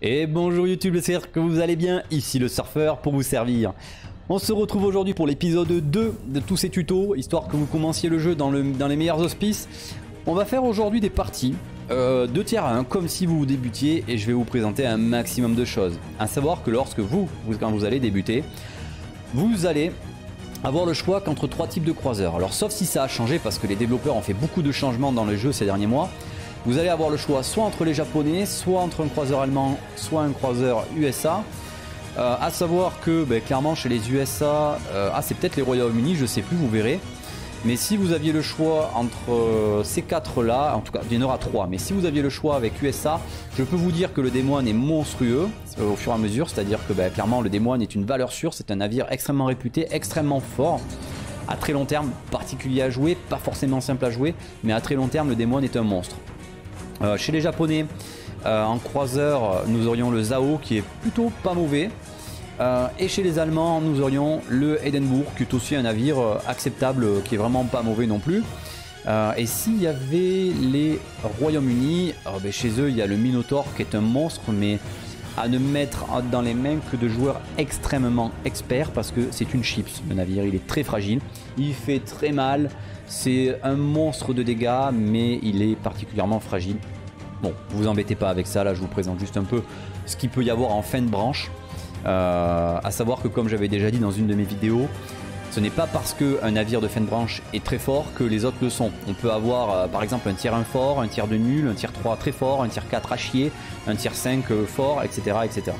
Et bonjour YouTube, j'espère que vous allez bien, ici le surfeur pour vous servir. On se retrouve aujourd'hui pour l'épisode 2 de tous ces tutos, histoire que vous commenciez le jeu dans les meilleurs auspices. On va faire aujourd'hui des parties de tiers 1 comme si vous débutiez et je vais vous présenter un maximum de choses. À savoir que lorsque quand vous allez débuter, vous allez avoir le choix qu'entre 3 types de croiseurs. Alors sauf si ça a changé parce que les développeurs ont fait beaucoup de changements dans le jeu ces derniers mois. Vous allez avoir le choix soit entre les japonais, soit entre un croiseur allemand, soit un croiseur USA. À savoir que clairement chez les USA, c'est peut-être les Royaumes-Unis, je sais plus, vous verrez. Mais si vous aviez le choix entre ces 4 là, en tout cas il y en aura 3, mais si vous aviez le choix avec USA, je peux vous dire que le Des-Moines est monstrueux au fur et à mesure, c'est-à-dire que clairement le Des-Moines est une valeur sûre, c'est un navire extrêmement réputé, extrêmement fort. À très long terme, particulier à jouer, pas forcément simple à jouer, mais à très long terme le Des-Moines est un monstre. Chez les japonais, en croiseur, nous aurions le Zao qui est plutôt pas mauvais. Et chez les allemands, nous aurions le Edinburgh qui est aussi un navire acceptable, qui est vraiment pas mauvais non plus. Et s'il y avait les Royaumes-Unis, chez eux il y a le Minotaur qui est un monstre, mais à ne mettre dans les mains que de joueurs extrêmement experts parce que c'est une chips. Le navire il est très fragile, il fait très mal. C'est un monstre de dégâts, mais il est particulièrement fragile. Bon, vous embêtez pas avec ça, là je vous présente juste un peu ce qu'il peut y avoir en fin de branche. À savoir que comme j'avais déjà dit dans une de mes vidéos, ce n'est pas parce qu'un navire de fin de branche est très fort que les autres le sont. On peut avoir par exemple un tiers 1 fort, un tiers 2 nul, un tiers 3 très fort, un tiers 4 à chier, un tiers 5 fort, etc. etc.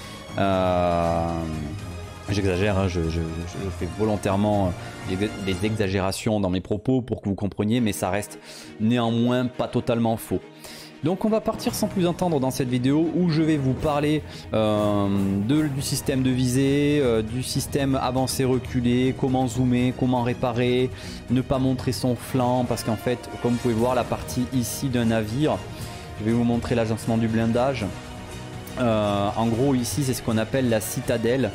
J'exagère, hein, je fais volontairement des exagérations dans mes propos pour que vous compreniez, mais ça reste néanmoins pas totalement faux. Donc on va partir sans plus attendre dans cette vidéo où je vais vous parler du système de visée, du système avancé-reculé, comment zoomer, comment réparer, ne pas montrer son flanc, parce qu'en fait, comme vous pouvez voir la partie ici d'un navire, je vais vous montrer l'agencement du blindage. En gros ici c'est ce qu'on appelle la citadelle.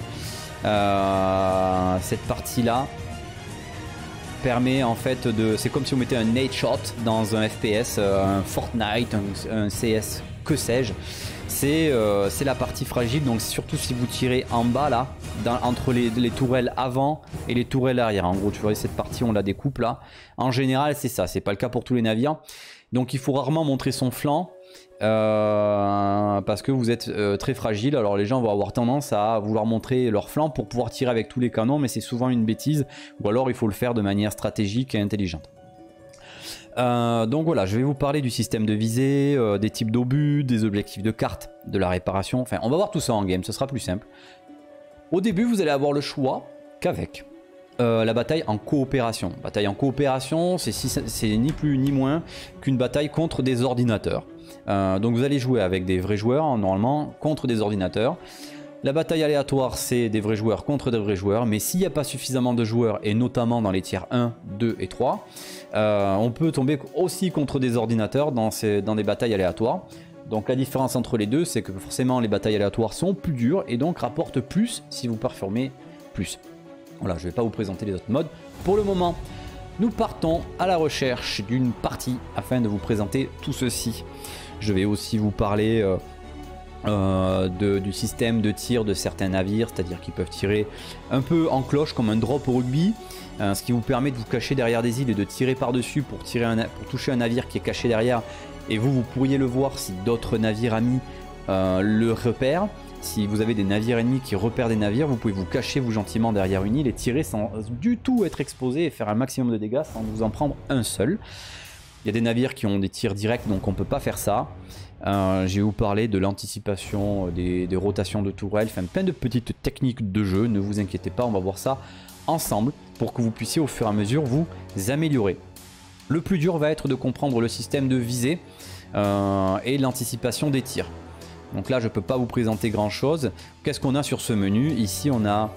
Cette partie là permet en fait de... C'est comme si on mettait un nade shot dans un FPS, un Fortnite, un CS, que sais-je. C'est la partie fragile, donc surtout si vous tirez en bas là, entre les tourelles avant et les tourelles arrière. En gros tu vois cette partie on la découpe là. En général c'est ça, c'est pas le cas pour tous les navires. Donc il faut rarement montrer son flanc. Parce que vous êtes très fragile, alors les gens vont avoir tendance à vouloir montrer leur flanc pour pouvoir tirer avec tous les canons, mais c'est souvent une bêtise, ou alors il faut le faire de manière stratégique et intelligente. Donc voilà, je vais vous parler du système de visée, des types d'obus, des objectifs de carte, de la réparation, enfin on va voir tout ça en game, ce sera plus simple. Au début vous allez avoir le choix qu'avec la bataille en coopération. Bataille en coopération, c'est ni plus ni moins qu'une bataille contre des ordinateurs. Donc vous allez jouer avec des vrais joueurs normalement contre des ordinateurs. La bataille aléatoire c'est des vrais joueurs contre des vrais joueurs, mais s'il n'y a pas suffisamment de joueurs et notamment dans les tiers 1, 2 et 3, on peut tomber aussi contre des ordinateurs dans des batailles aléatoires. Donc la différence entre les deux c'est que forcément les batailles aléatoires sont plus dures et donc rapportent plus si vous performez plus. Voilà, je ne vais pas vous présenter les autres modes. Pour le moment, nous partons à la recherche d'une partie afin de vous présenter tout ceci. Je vais aussi vous parler du système de tir de certains navires, c'est-à-dire qu'ils peuvent tirer un peu en cloche comme un drop au rugby, ce qui vous permet de vous cacher derrière des îles et de tirer par-dessus pour toucher un navire qui est caché derrière. Et vous pourriez le voir si d'autres navires amis le repèrent. Si vous avez des navires ennemis qui repèrent des navires, vous pouvez vous cacher vous gentiment derrière une île et tirer sans du tout être exposé et faire un maximum de dégâts sans vous en prendre un seul. Il y a des navires qui ont des tirs directs donc on ne peut pas faire ça. Je vais vous parler de l'anticipation, des rotations de tourelles, enfin plein de petites techniques de jeu, ne vous inquiétez pas, on va voir ça ensemble pour que vous puissiez au fur et à mesure vous améliorer. Le plus dur va être de comprendre le système de visée et l'anticipation des tirs. Donc là je ne peux pas vous présenter grand chose. Qu'est-ce qu'on a sur ce menu? Ici on a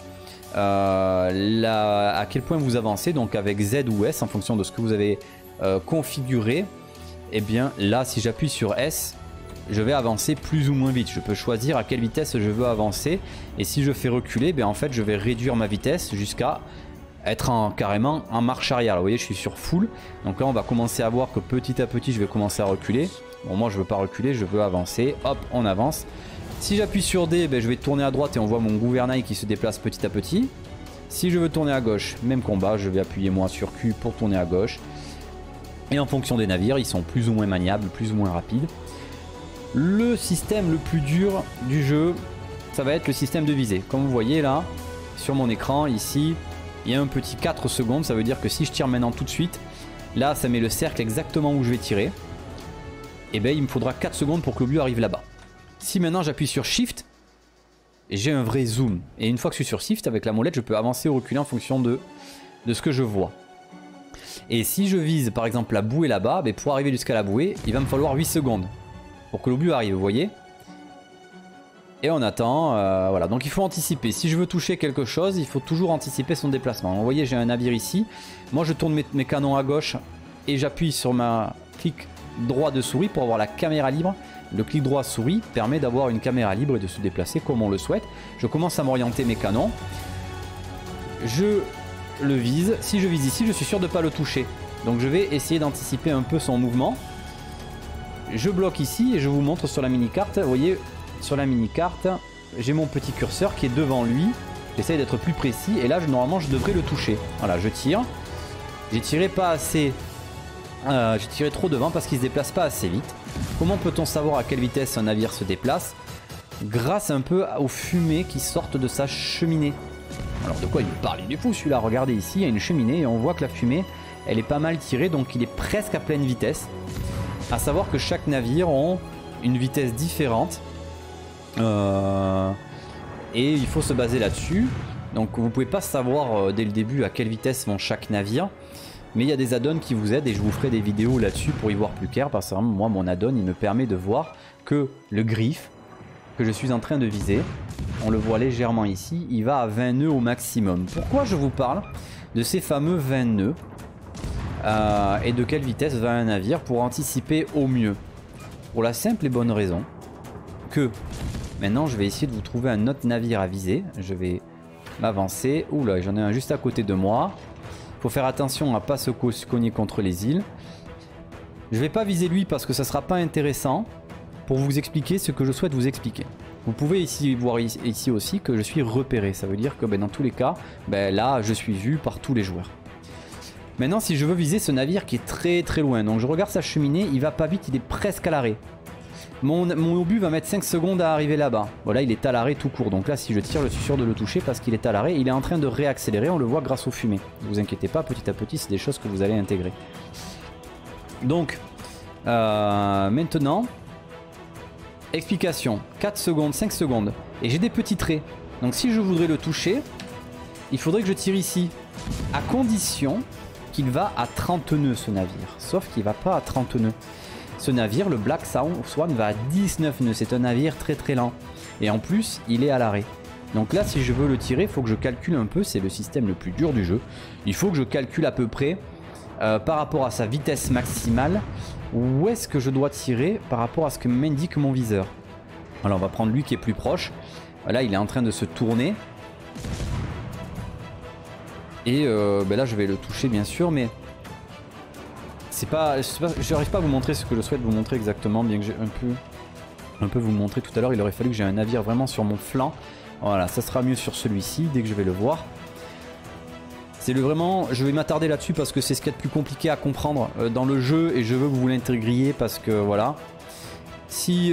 à quel point vous avancez, donc avec Z ou S en fonction de ce que vous avez configuré. Et bien là si j'appuie sur S, je vais avancer plus ou moins vite. Je peux choisir à quelle vitesse je veux avancer. Et si je fais reculer, bien en fait je vais réduire ma vitesse jusqu'à être carrément en marche arrière. Là, vous voyez je suis sur full. Donc là on va commencer à voir que petit à petit je vais commencer à reculer. Bon moi je veux pas reculer, je veux avancer. Hop, on avance. Si j'appuie sur D, ben, je vais tourner à droite et on voit mon gouvernail qui se déplace petit à petit. Si je veux tourner à gauche, même combat, je vais appuyer moi sur Q pour tourner à gauche. Et en fonction des navires, ils sont plus ou moins maniables, plus ou moins rapides. Le système le plus dur du jeu, ça va être le système de visée. Comme vous voyez là, sur mon écran, ici, il y a un petit 4 secondes. Ça veut dire que si je tire maintenant tout de suite, là, ça met le cercle exactement où je vais tirer. Et bien, il me faudra 4 secondes pour que l'obus arrive là-bas. Si maintenant j'appuie sur Shift, j'ai un vrai zoom. Et une fois que je suis sur Shift, avec la molette, je peux avancer ou reculer en fonction de ce que je vois. Et si je vise par exemple la bouée là-bas, ben pour arriver jusqu'à la bouée, il va me falloir 8 secondes pour que l'obus arrive, vous voyez. Et on attend, voilà. Donc il faut anticiper. Si je veux toucher quelque chose, il faut toujours anticiper son déplacement. Vous voyez, j'ai un navire ici. Moi, je tourne mes canons à gauche et j'appuie sur ma clic droit de souris pour avoir la caméra libre. Le clic droit souris permet d'avoir une caméra libre et de se déplacer comme on le souhaite. Je commence à m'orienter mes canons. Je le vise. Si je vise ici, je suis sûr de ne pas le toucher. Donc je vais essayer d'anticiper un peu son mouvement. Je bloque ici et je vous montre sur la mini-carte. Vous voyez, sur la mini-carte, j'ai mon petit curseur qui est devant lui. J'essaye d'être plus précis et là, normalement, je devrais le toucher. Voilà, je tire. J'ai tiré pas assez... j'ai tiré trop devant parce qu'il ne se déplace pas assez vite. Comment peut-on savoir à quelle vitesse un navire se déplace? Grâce un peu aux fumées qui sortent de sa cheminée. Alors de quoi il me parle? Il est fou celui-là. Regardez ici, il y a une cheminée et on voit que la fumée, elle est pas mal tirée, donc il est presque à pleine vitesse. À savoir que chaque navire a une vitesse différente. Et il faut se baser là-dessus. Donc vous pouvez pas savoir dès le début à quelle vitesse vont chaque navire. Mais il y a des add-ons qui vous aident et je vous ferai des vidéos là-dessus pour y voir plus clair. Parce que moi, mon add-on, il me permet de voir que le griffe que je suis en train de viser, on le voit légèrement ici, il va à 20 nœuds au maximum. Pourquoi je vous parle de ces fameux 20 nœuds et de quelle vitesse va un navire pour anticiper au mieux? Pour la simple et bonne raison que maintenant, je vais essayer de vous trouver un autre navire à viser. Je vais m'avancer. Oula, j'en ai un juste à côté de moi. Faut faire attention à ne pas se cogner contre les îles. Je vais pas viser lui parce que ça sera pas intéressant pour vous expliquer ce que je souhaite vous expliquer. Vous pouvez ici voir ici aussi que je suis repéré. Ça veut dire que dans tous les cas, là je suis vu par tous les joueurs. Maintenant si je veux viser ce navire qui est très très loin, donc je regarde sa cheminée, il va pas vite, il est presque à l'arrêt. Mon obus va mettre 5 secondes à arriver là-bas. Voilà, il est à l'arrêt tout court. Donc là, si je tire, je suis sûr de le toucher parce qu'il est à l'arrêt. Il est en train de réaccélérer, on le voit grâce aux fumées. Ne vous inquiétez pas, petit à petit, c'est des choses que vous allez intégrer. Donc, maintenant, explication. 4 secondes, 5 secondes. Et j'ai des petits traits. Donc si je voudrais le toucher, il faudrait que je tire ici. À condition qu'il va à 30 nœuds, ce navire. Sauf qu'il ne va pas à 30 nœuds. Ce navire, le Black Swan, va à 19 nœuds. C'est un navire très très lent. Et en plus, il est à l'arrêt. Donc là, si je veux le tirer, il faut que je calcule un peu. C'est le système le plus dur du jeu. Il faut que je calcule à peu près, par rapport à sa vitesse maximale, où est-ce que je dois tirer par rapport à ce que m'indique mon viseur. Alors on va prendre lui qui est plus proche. Là, il est en train de se tourner. Et là, je vais le toucher, bien sûr, mais... je n'arrive pas à vous montrer ce que je souhaite vous montrer exactement, bien que j'ai un peu vous montrer tout à l'heure. Il aurait fallu que j'ai un navire vraiment sur mon flanc. Voilà, ça sera mieux sur celui-ci dès que je vais le voir. C'est vraiment, je vais m'attarder là-dessus parce que c'est ce qu'il y a de plus compliqué à comprendre dans le jeu et je veux que vous l'intégriez parce que voilà. Si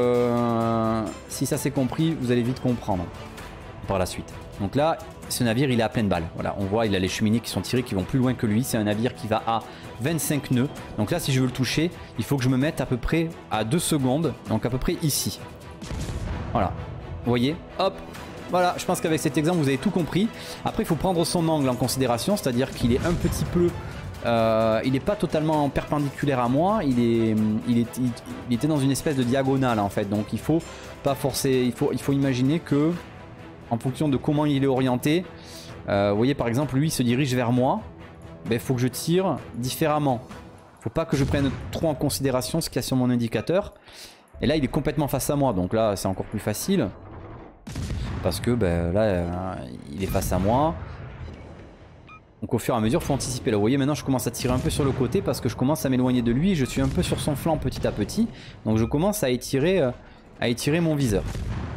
ça c'est compris, vous allez vite comprendre par la suite. Donc là, ce navire il est à pleine balle. Voilà, on voit il a les cheminées qui sont tirées qui vont plus loin que lui. C'est un navire qui va à 25 nœuds. Donc là, si je veux le toucher, il faut que je me mette à peu près à 2 secondes. Donc à peu près ici. Voilà. Vous voyez? Hop. Voilà, je pense qu'avec cet exemple, vous avez tout compris. Après, il faut prendre son angle en considération. C'est-à-dire qu'il est un petit peu... il n'est pas totalement perpendiculaire à moi. Il était dans une espèce de diagonale en fait. Donc il faut pas forcer... Il faut imaginer que... En fonction de comment il est orienté, vous voyez par exemple lui il se dirige vers moi, il faut que je tire différemment. Il ne faut pas que je prenne trop en considération ce qu'il y a sur mon indicateur. Et là il est complètement face à moi, donc là c'est encore plus facile. Parce que là il est face à moi. Donc au fur et à mesure il faut anticiper. Là vous voyez maintenant je commence à tirer un peu sur le côté parce que je commence à m'éloigner de lui. Je suis un peu sur son flanc petit à petit. Donc je commence à étirer mon viseur.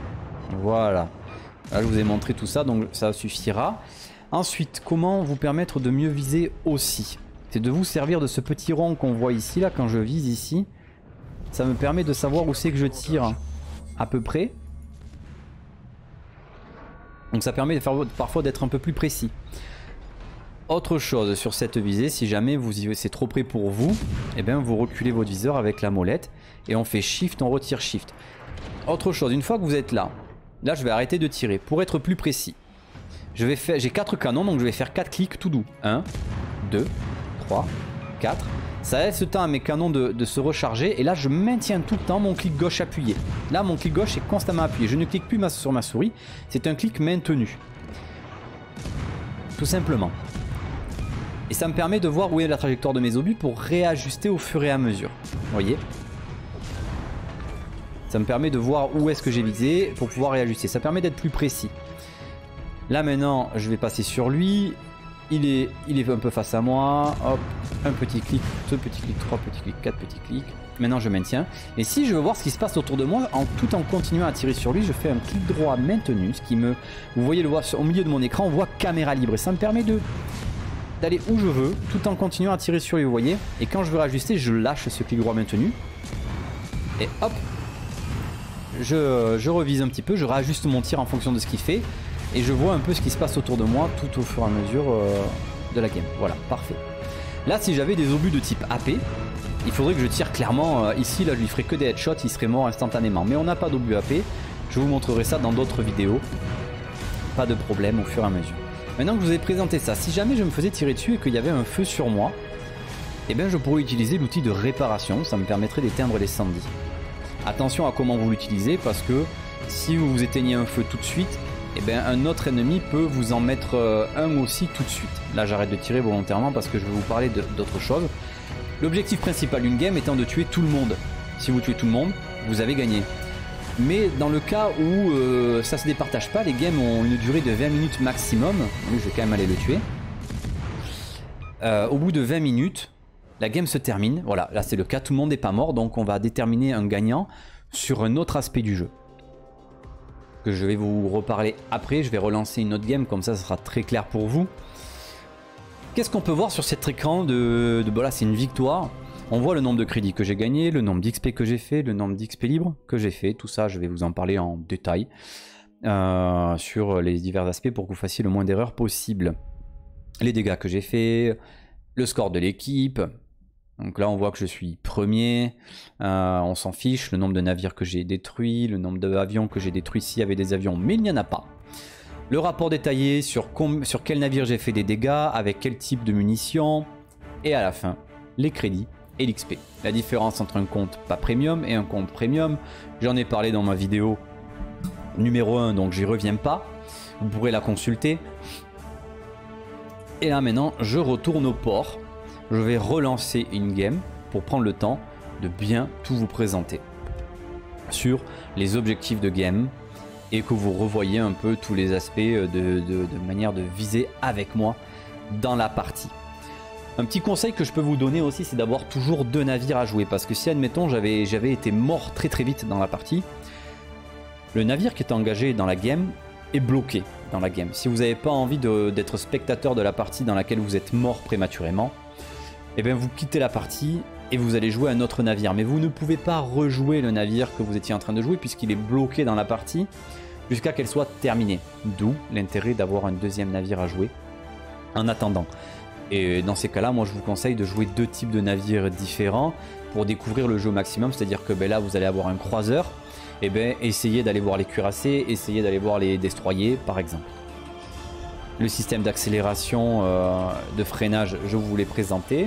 Voilà. Là, je vous ai montré tout ça, donc ça suffira. Ensuite, comment vous permettre de mieux viser aussi? C'est de vous servir de ce petit rond qu'on voit ici, là, quand je vise ici. Ça me permet de savoir où c'est que je tire, à peu près. Donc ça permet de faire, parfois d'être un peu plus précis. Autre chose sur cette visée, si jamais c'est trop près pour vous, eh bien vous reculez votre viseur avec la molette et on fait Shift, on retire Shift. Autre chose, une fois que vous êtes là, je vais arrêter de tirer pour être plus précis. J'ai 4 canons, donc je vais faire 4 clics tout doux. 1, 2, 3, 4. Ça laisse le temps à mes canons de se recharger et là je maintiens tout le temps mon clic gauche appuyé. Là mon clic gauche est constamment appuyé, je ne clique plus sur ma souris, c'est un clic maintenu. Tout simplement. Et ça me permet de voir où est la trajectoire de mes obus pour réajuster au fur et à mesure. Vous voyez? Ça me permet de voir où est-ce que j'ai visé pour pouvoir réajuster. Ça permet d'être plus précis. Là maintenant, je vais passer sur lui. Il est un peu face à moi. Hop, un petit clic, deux petits clics, trois petits clics, quatre petits clics. Maintenant je maintiens. Et si je veux voir ce qui se passe autour de moi, tout en continuant à tirer sur lui, je fais un clic droit maintenu. Ce qui me... Vous voyez le voir au milieu de mon écran, on voit caméra libre. Et ça me permet d'aller où je veux, tout en continuant à tirer sur lui, vous voyez. Et quand je veux rajuster, je lâche ce clic droit maintenu. Et hop, je revise un petit peu, je réajuste mon tir en fonction de ce qu'il fait. Et je vois un peu ce qui se passe autour de moi tout au fur et à mesure de la game. Voilà, parfait. Là, si j'avais des obus de type AP, il faudrait que je tire clairement ici. Là, je lui ferais que des headshots, il serait mort instantanément. Mais on n'a pas d'obus AP. Je vous montrerai ça dans d'autres vidéos. Pas de problème au fur et à mesure. Maintenant que je vous ai présenté ça, si jamais je me faisais tirer dessus et qu'il y avait un feu sur moi, eh bien je pourrais utiliser l'outil de réparation, ça me permettrait d'éteindre l'incendie. Attention à comment vous l'utilisez parce que si vous éteignez un feu tout de suite, eh bien un autre ennemi peut vous en mettre un aussi tout de suite. Là j'arrête de tirer volontairement parce que je vais vous parler d'autre chose. L'objectif principal d'une game étant de tuer tout le monde. Si vous tuez tout le monde, vous avez gagné. Mais dans le cas où ça se départage pas, les games ont une durée de 20 minutes maximum. Lui, je vais quand même aller le tuer. Au bout de 20 minutes, la game se termine. Voilà, là c'est le cas, tout le monde n'est pas mort. Donc on va déterminer un gagnant sur un autre aspect du jeu. Que je vais vous reparler après. Je vais relancer une autre game, comme ça sera très clair pour vous. Qu'est-ce qu'on peut voir sur cet écran voilà, c'est une victoire. On voit le nombre de crédits que j'ai gagné, le nombre d'XP que j'ai fait, le nombre d'XP libres que j'ai fait. Tout ça, je vais vous en parler en détail sur les divers aspects pour que vous fassiez le moins d'erreurs possible. Les dégâts que j'ai fait, le score de l'équipe. Donc là, on voit que je suis premier. On s'en fiche. Le nombre de navires que j'ai détruits, le nombre d'avions que j'ai détruits s'il y avait des avions, mais il n'y en a pas. Le rapport détaillé sur quel navire j'ai fait des dégâts, avec quel type de munitions. Et à la fin, les crédits et l'XP. La différence entre un compte pas premium et un compte premium, j'en ai parlé dans ma vidéo numéro 1, donc j'y reviens pas. Vous pourrez la consulter. Et là maintenant, je retourne au port. Je vais relancer une game pour prendre le temps de bien tout vous présenter sur les objectifs de game et que vous revoyez un peu tous les aspects de manière de viser avec moi dans la partie. Un petit conseil que je peux vous donner aussi, c'est d'avoir toujours 2 navires à jouer. Parce que si, admettons, j'avais été mort très vite dans la partie, le navire qui est engagé dans la game est bloqué dans la game. Si vous n'avez pas envie d'être spectateur de la partie dans laquelle vous êtes mort prématurément, eh bien vous quittez la partie et vous allez jouer un autre navire. Mais vous ne pouvez pas rejouer le navire que vous étiez en train de jouer puisqu'il est bloqué dans la partie jusqu'à qu'elle soit terminée. D'où l'intérêt d'avoir un deuxième navire à jouer en attendant. Et dans ces cas-là, moi je vous conseille de jouer 2 types de navires différents pour découvrir le jeu au maximum. C'est-à-dire que là vous allez avoir un croiseur, et essayez d'aller voir les cuirassés, essayez d'aller voir les destroyers par exemple. Le système d'accélération, de freinage, je vous l'ai présenté.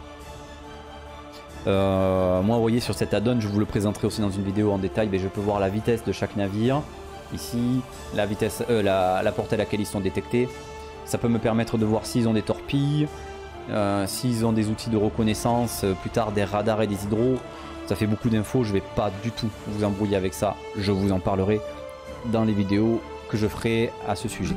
Moi vous voyez sur cet add-on, je vous le présenterai aussi dans une vidéo en détail, mais je peux voir la vitesse de chaque navire. Ici, la vitesse, la portée à laquelle ils sont détectés. Ça peut me permettre de voir s'ils ont des torpilles, s'ils ont des outils de reconnaissance, plus tard des radars et des hydros. Ça fait beaucoup d'infos, je ne vais pas du tout vous embrouiller avec ça. Je vous en parlerai dans les vidéos que je ferai à ce sujet.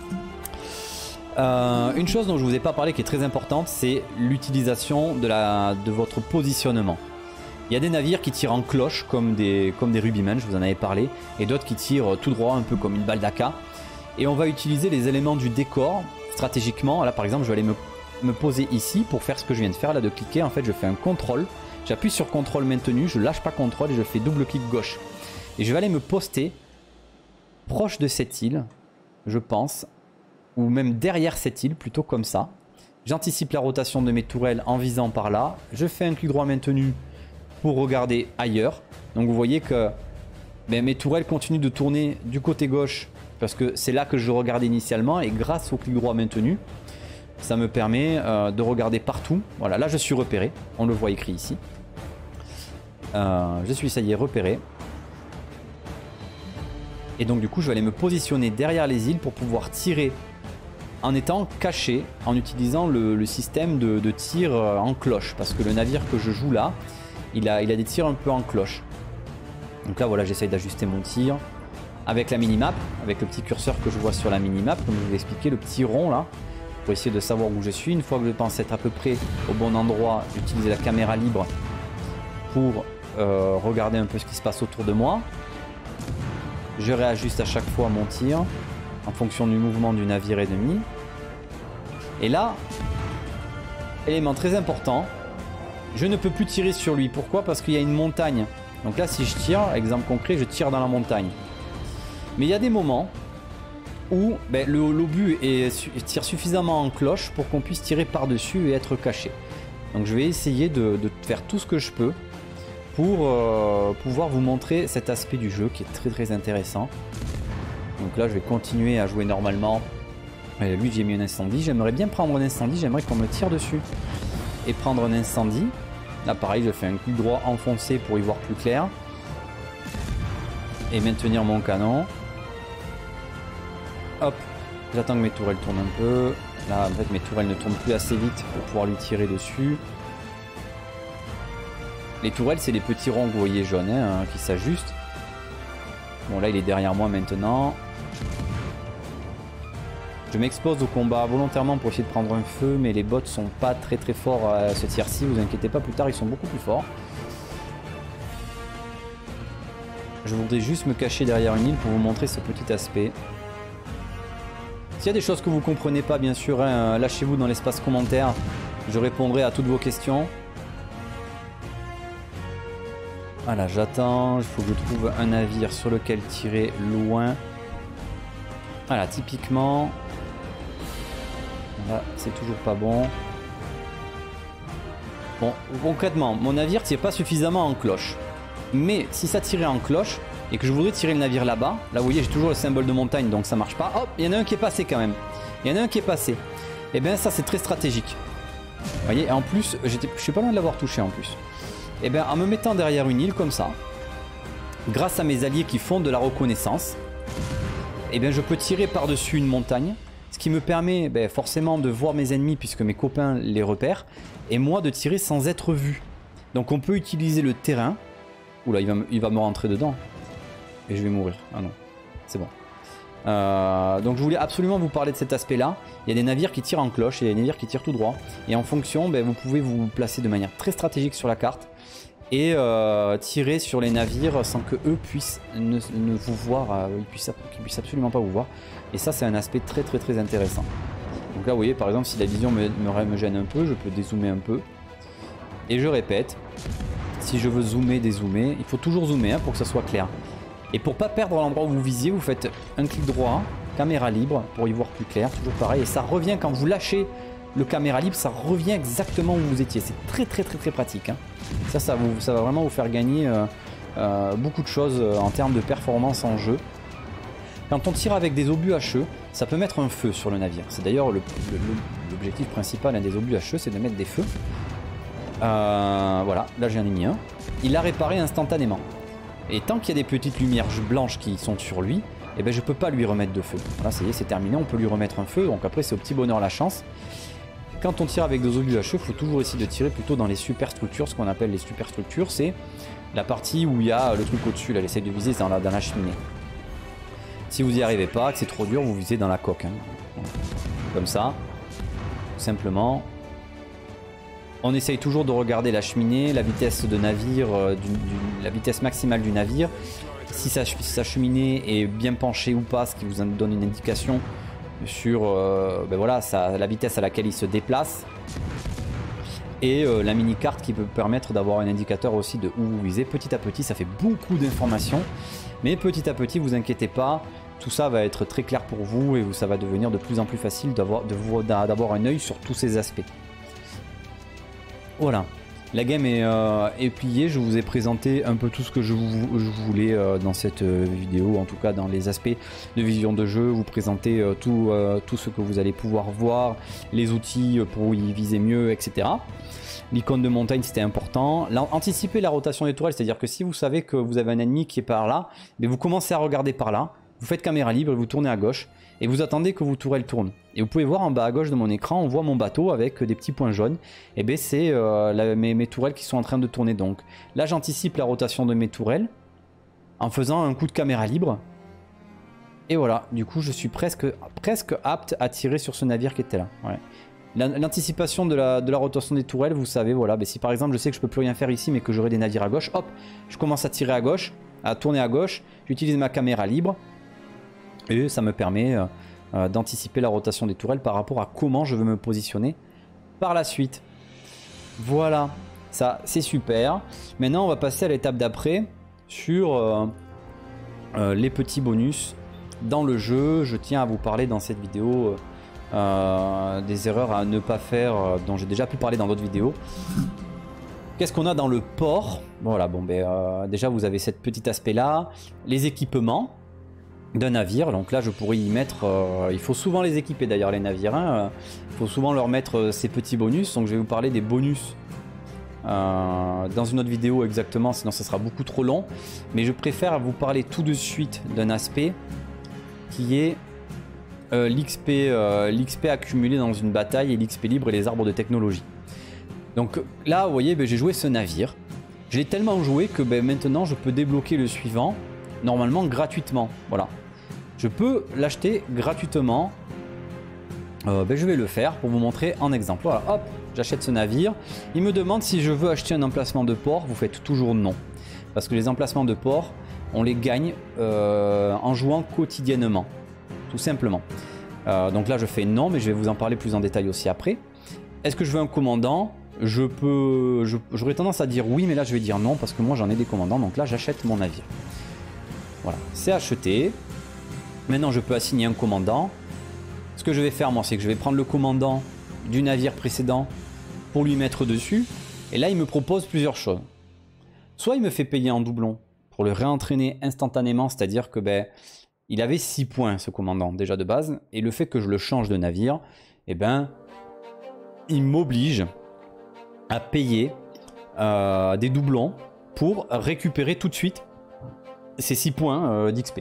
Une chose dont je ne vous ai pas parlé qui est très importante, c'est l'utilisation de votre positionnement. Il y a des navires qui tirent en cloche comme des rubimens, je vous en avais parlé, et d'autres qui tirent tout droit un peu comme une balle d'Aka. Et on va utiliser les éléments du décor stratégiquement. Là par exemple je vais aller me poser ici pour faire ce que je viens de faire là, de cliquer. En fait je fais un contrôle, j'appuie sur contrôle maintenu, je lâche pas contrôle et je fais double clic gauche. Et je vais aller me poster proche de cette île, je pense, ou même derrière cette île, plutôt comme ça. J'anticipe la rotation de mes tourelles en visant par là. Je fais un clic droit maintenu pour regarder ailleurs. Donc vous voyez que mes tourelles continuent de tourner du côté gauche parce que c'est là que je regardais initialement, et grâce au clic droit maintenu, ça me permet de regarder partout. Voilà, là je suis repéré, on le voit écrit ici. Je suis, ça y est, repéré. Et donc du coup je vais aller me positionner derrière les îles pour pouvoir tirer en étant caché, en utilisant le système de tir en cloche, parce que le navire que je joue là, il a des tirs un peu en cloche. Donc là voilà, j'essaye d'ajuster mon tir avec la minimap, avec le petit curseur que je vois sur la minimap, comme je vous l'ai expliqué, le petit rond là, pour essayer de savoir où je suis. Une fois que je pense être à peu près au bon endroit, j'utilise la caméra libre pour regarder un peu ce qui se passe autour de moi. Je réajuste à chaque fois mon tir en fonction du mouvement du navire ennemi. Et là, élément très important, je ne peux plus tirer sur lui. Pourquoi? Parce qu'il y a une montagne. Donc là, si je tire, exemple concret, je tire dans la montagne. Mais il y a des moments où l'obus tire suffisamment en cloche pour qu'on puisse tirer par-dessus et être caché. Donc je vais essayer de faire tout ce que je peux pour pouvoir vous montrer cet aspect du jeu qui est très très intéressant. Donc là je vais continuer à jouer normalement. Et lui j'ai mis un incendie, j'aimerais bien prendre un incendie, j'aimerais qu'on me tire dessus et prendre un incendie. Là pareil je fais un clic droit enfoncé pour y voir plus clair et maintenir mon canon. Hop, j'attends que mes tourelles tournent un peu. Là en fait mes tourelles ne tournent plus assez vite pour pouvoir lui tirer dessus. Les tourelles c'est les petits ronds que vous voyez jaunes hein, qui s'ajustent. Bon là il est derrière moi maintenant. Je m'expose au combat volontairement pour essayer de prendre un feu, mais les bots sont pas très très forts à ce tir-ci, vous inquiétez pas, plus tard ils sont beaucoup plus forts. Je voudrais juste me cacher derrière une île pour vous montrer ce petit aspect. S'il y a des choses que vous comprenez pas bien sûr, hein, lâchez-vous dans l'espace commentaire, je répondrai à toutes vos questions. Voilà, j'attends, il faut que je trouve un navire sur lequel tirer loin. Voilà, typiquement... Là, c'est toujours pas bon. Bon, concrètement, mon navire tire pas suffisamment en cloche. Mais si ça tirait en cloche et que je voudrais tirer le navire là-bas, là vous voyez j'ai toujours le symbole de montagne donc ça marche pas. Hop, il y en a un qui est passé quand même. Il y en a un qui est passé. Et bien ça c'est très stratégique. Vous voyez, et en plus, je suis pas loin de l'avoir touché en plus. Et bien en me mettant derrière une île comme ça, grâce à mes alliés qui font de la reconnaissance, et bien je peux tirer par-dessus une montagne. Ce qui me permet forcément de voir mes ennemis puisque mes copains les repèrent. Et moi de tirer sans être vu. Donc on peut utiliser le terrain. Oula, il va me rentrer dedans. Et je vais mourir. Ah non, c'est bon. Donc je voulais absolument vous parler de cet aspect là. Il y a des navires qui tirent en cloche et des navires qui tirent tout droit. Et en fonction, vous pouvez vous placer de manière très stratégique sur la carte. Et tirer sur les navires sans que eux puissent ne vous voir, qu'ils puissent absolument pas vous voir. Et ça c'est un aspect très très très intéressant. Donc là vous voyez par exemple si la vision me gêne un peu, je peux dézoomer un peu. Et je répète, si je veux zoomer, dézoomer, il faut toujours zoomer pour que ça soit clair. Et pour pas perdre l'endroit où vous visiez, vous faites un clic droit, caméra libre pour y voir plus clair, toujours pareil. Et ça revient quand vous lâchez le caméra libre, ça revient exactement où vous étiez. C'est très très très très pratique. Hein. Ça va vraiment vous faire gagner beaucoup de choses en termes de performance en jeu. Quand on tire avec des obus HE, ça peut mettre un feu sur le navire. C'est d'ailleurs l'objectif principal des obus HE, c'est de mettre des feux. Voilà, là j'en ai mis un. Il l'a réparé instantanément. Et tant qu'il y a des petites lumières blanches qui sont sur lui, eh ben je peux pas lui remettre de feu. Voilà, ça y est, c'est terminé, on peut lui remettre un feu. Donc après c'est au petit bonheur la chance. Quand on tire avec des obus HE, il faut toujours essayer de tirer plutôt dans les superstructures. Ce qu'on appelle les superstructures, c'est la partie où il y a le truc au-dessus. Là, j'essaie de viser dans la cheminée. Si vous n'y arrivez pas, que c'est trop dur, vous visez dans la coque. Hein. Comme ça, tout simplement. On essaye toujours de regarder la cheminée, la vitesse de navire, la vitesse maximale du navire. Si sa cheminée est bien penchée ou pas, ce qui vous donne une indication sur ben voilà, la vitesse à laquelle il se déplace. Et la mini-carte qui peut permettre d'avoir un indicateur aussi de où vous visez. Petit à petit, ça fait beaucoup d'informations. Mais petit à petit, vous inquiétez pas, tout ça va être très clair pour vous et ça va devenir de plus en plus facile d'avoir un œil sur tous ces aspects. Voilà, la game est pliée, je vous ai présenté un peu tout ce que je voulais dans cette vidéo, en tout cas dans les aspects de vision de jeu, vous présenter tout ce que vous allez pouvoir voir, les outils pour y viser mieux, etc. L'icône de montagne c'était important, anticiper la rotation des tourelles, c'est-à-dire que si vous savez que vous avez un ennemi qui est par là, mais vous commencez à regarder par là, vous faites caméra libre et vous tournez à gauche, et vous attendez que vos tourelles tournent. Et vous pouvez voir en bas à gauche de mon écran, on voit mon bateau avec des petits points jaunes. Et bien c'est mes tourelles qui sont en train de tourner. Donc là j'anticipe la rotation de mes tourelles en faisant un coup de caméra libre. Et voilà, du coup je suis presque apte à tirer sur ce navire qui était là. Ouais. L'anticipation de la rotation des tourelles, vous savez, voilà. Ben si par exemple je sais que je peux plus rien faire ici mais que j'aurai des navires à gauche, hop, je commence à tirer à gauche, à tourner à gauche, j'utilise ma caméra libre. Et ça me permet d'anticiper la rotation des tourelles par rapport à comment je veux me positionner par la suite. Voilà, ça c'est super. Maintenant on va passer à l'étape d'après sur les petits bonus dans le jeu. Je tiens à vous parler dans cette vidéo des erreurs à ne pas faire dont j'ai déjà pu parler dans d'autres vidéos. Qu'est-ce qu'on a dans le port? Voilà, bon ben déjà vous avez cet petit aspect là, les équipements d'un navire. Donc là je pourrais y mettre, il faut souvent les équiper d'ailleurs les navires, hein. Il faut souvent leur mettre ces petits bonus. Donc je vais vous parler des bonus dans une autre vidéo exactement, sinon ça sera beaucoup trop long, mais je préfère vous parler tout de suite d'un aspect qui est l'XP accumulé dans une bataille et l'XP libre et les arbres de technologie. Donc là vous voyez, ben, j'ai joué ce navire, je l'ai tellement joué que ben, maintenant je peux débloquer le suivant normalement gratuitement. Voilà, je peux l'acheter gratuitement. Ben, je vais le faire pour vous montrer en exemple. Voilà, hop, j'achète ce navire. Il me demande si je veux acheter un emplacement de port. Vous faites toujours non, parce que les emplacements de port on les gagne en jouant quotidiennement, tout simplement. Donc là je fais non, mais je vais vous en parler plus en détail aussi après. Est-ce que je veux un commandant? J'aurais tendance à dire oui, mais là je vais dire non parce que moi j'en ai des commandants. Donc là j'achète mon navire. Voilà, c'est acheté. Maintenant je peux assigner un commandant. Ce que je vais faire moi, c'est que je vais prendre le commandant du navire précédent pour lui mettre dessus. Et là il me propose plusieurs choses. Soit il me fait payer en doublon pour le réentraîner instantanément, c'est-à-dire que ben, il avait 6 points ce commandant déjà de base. Et le fait que je le change de navire, eh ben, il m'oblige à payer des doublons pour récupérer tout de suite ces 6 points d'XP.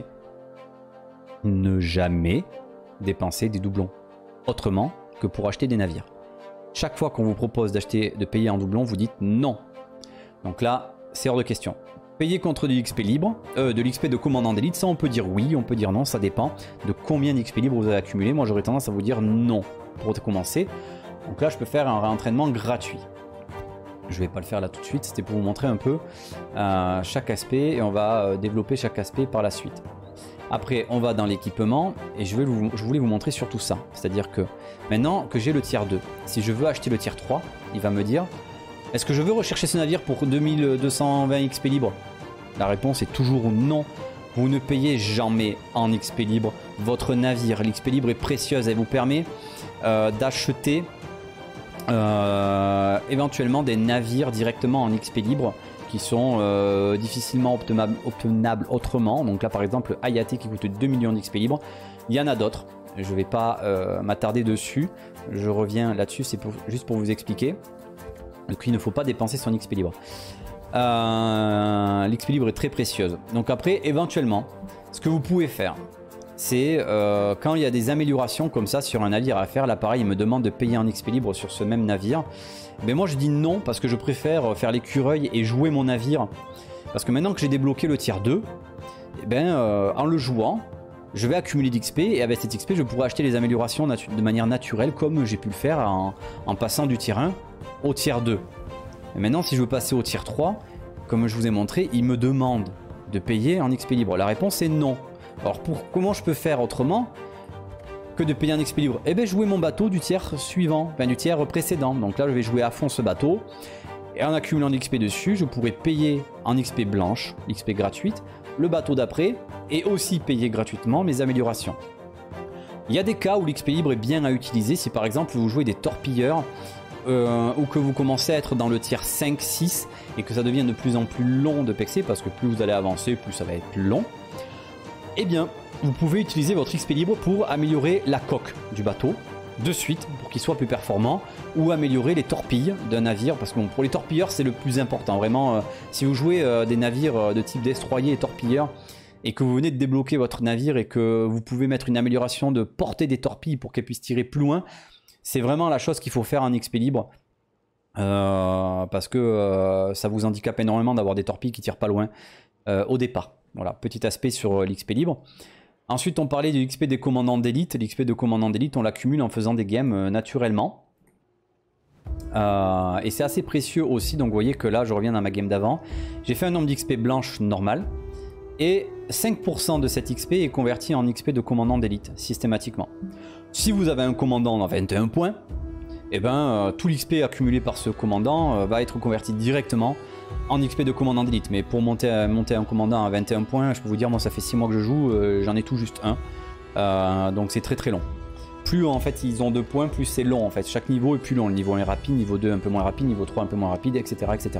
Ne jamais dépenser des doublons autrement que pour acheter des navires. Chaque fois qu'on vous propose de payer en doublon, vous dites non. Donc là, c'est hors de question. Payer contre de l'XP libre, de l'XP de commandant d'élite, ça on peut dire oui, on peut dire non, ça dépend de combien d'XP libre vous avez accumulé. Moi j'aurais tendance à vous dire non pour commencer. Donc là je peux faire un réentraînement gratuit. Je vais pas le faire là tout de suite, c'était pour vous montrer un peu chaque aspect et on va développer chaque aspect par la suite. Après on va dans l'équipement et je voulais vous montrer surtout ça. C'est-à-dire que maintenant que j'ai le tiers 2, si je veux acheter le tiers 3, il va me dire est-ce que je veux rechercher ce navire pour 2220 XP libre? La réponse est toujours non. Vous ne payez jamais en XP libre votre navire. L'XP libre est précieuse, elle vous permet d'acheter éventuellement des navires directement en XP libre qui sont difficilement obtenables autrement. Donc là par exemple Hayate qui coûte 2 millions d'XP libre. Il y en a d'autres, je ne vais pas m'attarder dessus. Je reviens là-dessus, c'est juste pour vous expliquer. Donc il ne faut pas dépenser son XP libre. L'XP libre est très précieuse. Donc après, éventuellement, ce que vous pouvez faire, c'est quand il y a des améliorations comme ça sur un navire à faire, là pareil, il me demande de payer en XP libre sur ce même navire. Mais moi je dis non parce que je préfère faire l'écureuil et jouer mon navire. Parce que maintenant que j'ai débloqué le tiers 2, eh ben, en le jouant, je vais accumuler d'XP et avec cette XP je pourrai acheter les améliorations de manière naturelle comme j'ai pu le faire en passant du tier 1 au tier 2. Et maintenant si je veux passer au tier 3, comme je vous ai montré, il me demande de payer en XP libre. La réponse est non. Alors comment je peux faire autrement que de payer en XP libre? Eh bien jouer mon bateau du tiers suivant, enfin du tiers précédent. Donc là je vais jouer à fond ce bateau. Et en accumulant de l'XP dessus, je pourrais payer en XP blanche, l'XP gratuite, le bateau d'après, et aussi payer gratuitement mes améliorations. Il y a des cas où l'XP libre est bien à utiliser, si par exemple vous jouez des torpilleurs, ou que vous commencez à être dans le tiers 5-6, et que ça devient de plus en plus long de pexer, parce que plus vous allez avancer, plus ça va être plus long. Eh bien, vous pouvez utiliser votre XP libre pour améliorer la coque du bateau, de suite pour qu'il soit plus performant, ou améliorer les torpilles d'un navire, parce que bon, pour les torpilleurs c'est le plus important vraiment. Si vous jouez des navires de type destroyer et torpilleurs et que vous venez de débloquer votre navire et que vous pouvez mettre une amélioration de portée des torpilles pour qu'elles puissent tirer plus loin, c'est vraiment la chose qu'il faut faire en XP libre, parce que ça vous handicape énormément d'avoir des torpilles qui tirent pas loin au départ. Voilà, petit aspect sur l'XP libre. Ensuite, on parlait du XP des commandants d'élite. L'XP de commandant d'élite, on l'accumule en faisant des games naturellement. Et c'est assez précieux aussi. Donc, vous voyez que là, je reviens dans ma game d'avant. J'ai fait un nombre d'XP blanche normal. Et 5% de cette XP est converti en XP de commandant d'élite, systématiquement. Si vous avez un commandant à 21 points, et ben, tout l'XP accumulé par ce commandant va être converti directement en XP de commandant d'élite. Mais pour monter un commandant à 21 points, je peux vous dire, moi ça fait 6 mois que je joue, j'en ai tout juste un. Donc c'est très très long. Plus en fait ils ont 2 points, plus c'est long en fait. Chaque niveau est plus long. Le niveau 1 est rapide, niveau 2 un peu moins rapide, niveau 3 un peu moins rapide, etc. etc.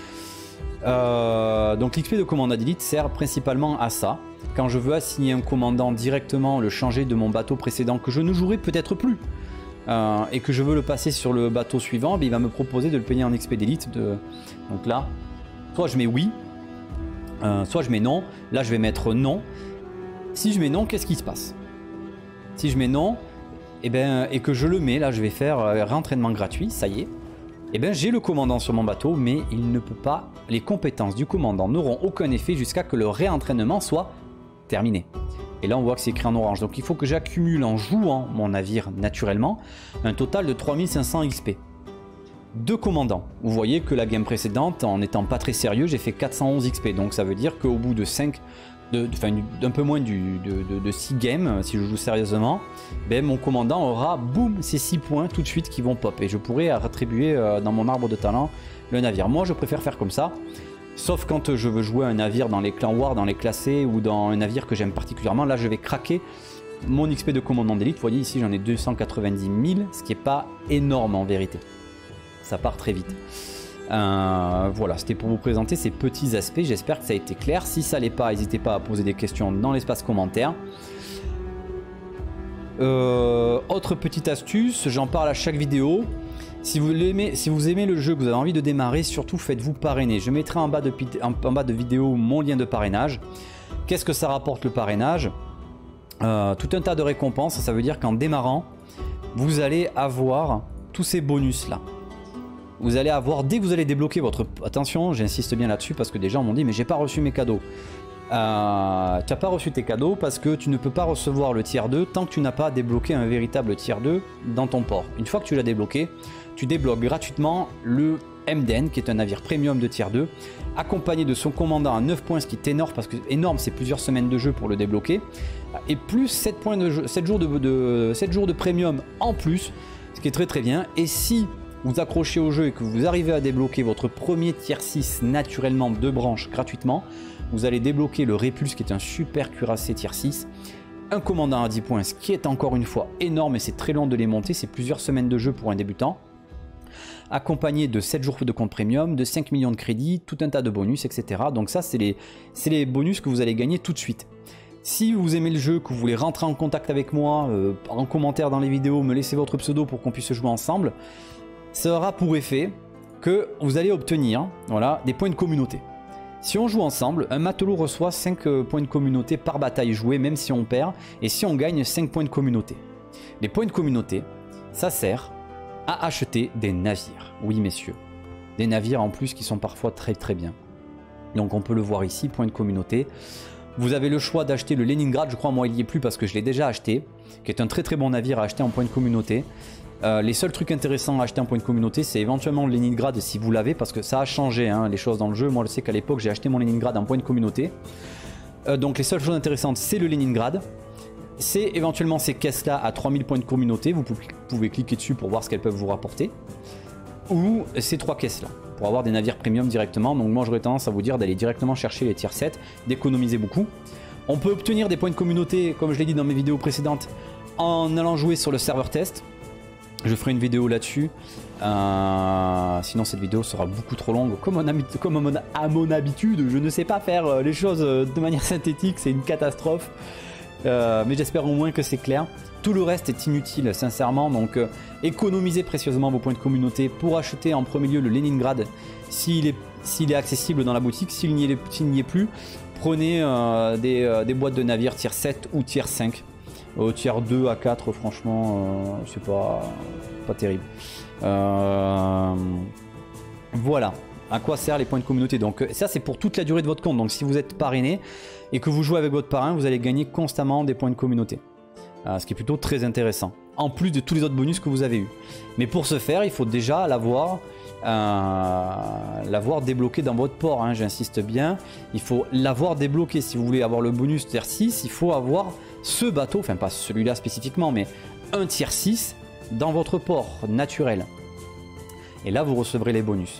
Donc l'XP de commandant d'élite sert principalement à ça. Quand je veux assigner un commandant directement, le changer de mon bateau précédent que je ne jouerai peut-être plus, et que je veux le passer sur le bateau suivant, il va me proposer de le payer en XP d'élite. Donc là, soit je mets oui, soit je mets non. Là je vais mettre non. Si je mets non, qu'est-ce qui se passe? Si je mets non, et que je le mets, là je vais faire réentraînement gratuit, ça y est. Et bien j'ai le commandant sur mon bateau, mais il ne peut pas, les compétences du commandant n'auront aucun effet jusqu'à que le réentraînement soit terminé. Et là on voit que c'est écrit en orange, donc il faut que j'accumule en jouant mon navire naturellement un total de 3500 XP. 2 commandants, vous voyez que la game précédente, en n'étant pas très sérieux, j'ai fait 411 XP, donc ça veut dire qu'au bout de 5, d'un peu moins de 6 games, si je joue sérieusement, ben mon commandant aura, boum, ces 6 points tout de suite qui vont pop, et je pourrai attribuer dans mon arbre de talent le navire. Moi je préfère faire comme ça, sauf quand je veux jouer un navire dans les clans War, dans les classés, ou dans un navire que j'aime particulièrement, là je vais craquer mon XP de commandant d'élite. Vous voyez ici j'en ai 290 000, ce qui n'est pas énorme en vérité, ça part très vite. Voilà, c'était pour vous présenter ces petits aspects, j'espère que ça a été clair. Si ça l'est pas, n'hésitez pas à poser des questions dans l'espace commentaire. Autre petite astuce, j'en parle à chaque vidéo. Si vous aimez le jeu, que vous avez envie de démarrer, surtout faites-vous parrainer. Je mettrai en bas de vidéo mon lien de parrainage. Qu'est-ce que ça rapporte le parrainage? Tout un tas de récompenses, ça veut dire qu'en démarrant, vous allez avoir tous ces bonus là. Vous allez avoir, dès que vous allez débloquer votre... Attention, j'insiste bien là-dessus parce que des gens m'ont dit mais j'ai pas reçu mes cadeaux. Tu n'as pas reçu tes cadeaux parce que tu ne peux pas recevoir le tiers 2 tant que tu n'as pas débloqué un véritable tiers 2 dans ton port. Une fois que tu l'as débloqué, tu débloques gratuitement le Emden qui est un navire premium de tiers 2 accompagné de son commandant à 9 points, ce qui est énorme parce que énorme, c'est plusieurs semaines de jeu pour le débloquer, et plus 7 points de jeu, 7 jours de premium en plus, ce qui est très très bien. Et si vous accrochez au jeu et que vous arrivez à débloquer votre premier tiers 6 naturellement de branche gratuitement, vous allez débloquer le Répulse qui est un super cuirassé tiers 6, un commandant à 10 points, ce qui est encore une fois énorme et c'est très long de les monter, c'est plusieurs semaines de jeu pour un débutant, accompagné de 7 jours de compte premium, de 5 millions de crédits, tout un tas de bonus, etc. Donc ça c'est les bonus que vous allez gagner tout de suite. Si vous aimez le jeu, que vous voulez rentrer en contact avec moi, en commentaire dans les vidéos, me laissez votre pseudo pour qu'on puisse jouer ensemble, ça aura pour effet que vous allez obtenir des points de communauté. Si on joue ensemble, un matelot reçoit 5 points de communauté par bataille jouée, même si on perd, et si on gagne 5 points de communauté. Les points de communauté, ça sert à acheter des navires. Oui messieurs, des navires en plus qui sont parfois très très bien. Donc on peut le voir ici, points de communauté. Vous avez le choix d'acheter le Leningrad, je crois moi il y est plus parce que je l'ai déjà acheté, qui est un très très bon navire à acheter en point de communauté. Les seuls trucs intéressants à acheter en point de communauté, c'est éventuellement le Leningrad si vous l'avez, parce que ça a changé hein, les choses dans le jeu. Moi je sais qu'à l'époque j'ai acheté mon Leningrad en point de communauté. Donc les seules choses intéressantes c'est le Leningrad. C'est éventuellement ces caisses là à 3000 points de communauté, vous pouvez cliquer dessus pour voir ce qu'elles peuvent vous rapporter. Ou ces 3 caisses là, pour avoir des navires premium directement. Donc moi j'aurais tendance à vous dire d'aller directement chercher les tier 7, d'économiser beaucoup. On peut obtenir des points de communauté, comme je l'ai dit dans mes vidéos précédentes, en allant jouer sur le serveur test. Je ferai une vidéo là-dessus. Sinon cette vidéo sera beaucoup trop longue. Comme à mon habitude, je ne sais pas faire les choses de manière synthétique, c'est une catastrophe. Mais j'espère au moins que c'est clair. Tout le reste est inutile sincèrement, donc économisez précieusement vos points de communauté pour acheter en premier lieu le Leningrad s'il est accessible dans la boutique. S'il n'y est plus, prenez des boîtes de navires tier 7 ou tier 5. Tier 2 à 4 franchement c'est pas terrible. Voilà à quoi servent les points de communauté. Donc ça c'est pour toute la durée de votre compte. Donc si vous êtes parrainé et que vous jouez avec votre parrain, vous allez gagner constamment des points de communauté. Ce qui est plutôt très intéressant, en plus de tous les autres bonus que vous avez eu. Mais pour ce faire, il faut déjà l'avoir débloqué dans votre port, hein, j'insiste bien. Il faut l'avoir débloqué. Si vous voulez avoir le bonus tier 6, il faut avoir ce bateau, enfin pas celui-là spécifiquement, mais un tier 6 dans votre port naturel. Et là, vous recevrez les bonus.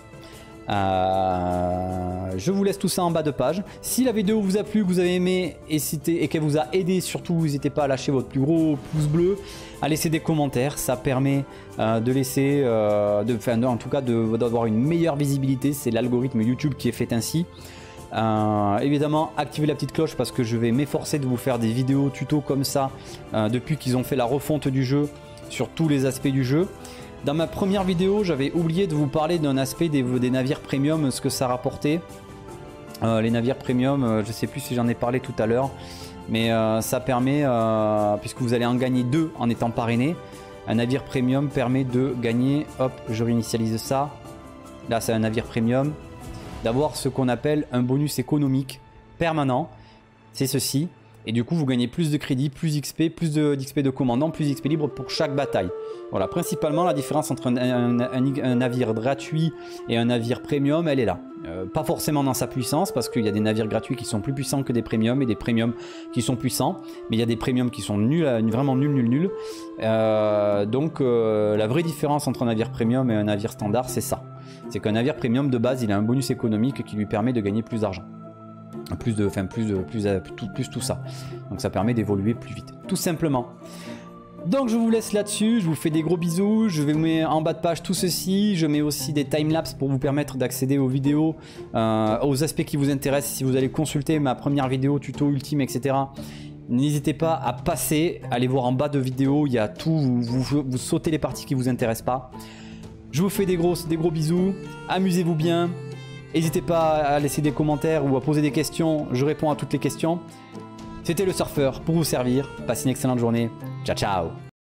Je vous laisse tout ça en bas de page. Si la vidéo vous a plu, que vous avez aimé et qu'elle vous a aidé, surtout n'hésitez pas à lâcher votre plus gros pouce bleu, à laisser des commentaires. Ça permet de laisser, en tout cas d'avoir une meilleure visibilité. C'est l'algorithme YouTube qui est fait ainsi. Évidemment, activez la petite cloche parce que je vais m'efforcer de vous faire des vidéos tuto comme ça depuis qu'ils ont fait la refonte du jeu sur tous les aspects du jeu. Dans ma première vidéo, j'avais oublié de vous parler d'un aspect des navires premium, ce que ça rapportait. Les navires premium, je ne sais plus si j'en ai parlé tout à l'heure, mais ça permet, puisque vous allez en gagner 2 en étant parrainé, un navire premium permet de gagner, hop, je réinitialise ça, là c'est un navire premium, d'avoir ce qu'on appelle un bonus économique permanent, c'est ceci. Et du coup, vous gagnez plus de crédits, plus XP, plus d'XP de commandant, plus d'XP libre pour chaque bataille. Voilà, principalement la différence entre un navire gratuit et un navire premium, elle est là. Pas forcément dans sa puissance, parce qu'il y a des navires gratuits qui sont plus puissants que des premiums, et des premiums qui sont puissants. Mais il y a des premiums qui sont nuls, vraiment nuls. Donc la vraie différence entre un navire premium et un navire standard, c'est ça. C'est qu'un navire premium, de base, il a un bonus économique qui lui permet de gagner plus d'argent. Plus tout ça. Donc ça permet d'évoluer plus vite, tout simplement. Donc je vous laisse là-dessus, je vous fais des gros bisous, je vais vous mettre en bas de page tout ceci, je mets aussi des timelapses pour vous permettre d'accéder aux vidéos, aux aspects qui vous intéressent. Si vous allez consulter ma première vidéo, tuto ultime, etc. N'hésitez pas à passer, allez voir en bas de vidéo, il y a tout, vous sautez les parties qui vous intéressent pas. Je vous fais des gros bisous, amusez-vous bien. N'hésitez pas à laisser des commentaires ou à poser des questions, je réponds à toutes les questions. C'était le surfeur pour vous servir, passez une excellente journée, ciao ciao.